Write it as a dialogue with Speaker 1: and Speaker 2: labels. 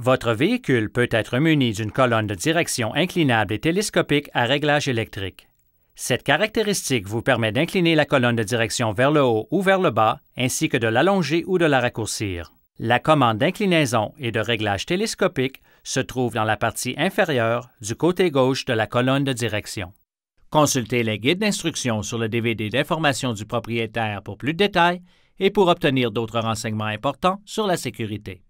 Speaker 1: Votre véhicule peut être muni d'une colonne de direction inclinable et télescopique à réglage électrique. Cette caractéristique vous permet d'incliner la colonne de direction vers le haut ou vers le bas, ainsi que de l'allonger ou de la raccourcir. La commande d'inclinaison et de réglage télescopique se trouve dans la partie inférieure du côté gauche de la colonne de direction. Consultez les guides d'instruction sur le DVD d'information du propriétaire pour plus de détails et pour obtenir d'autres renseignements importants sur la sécurité.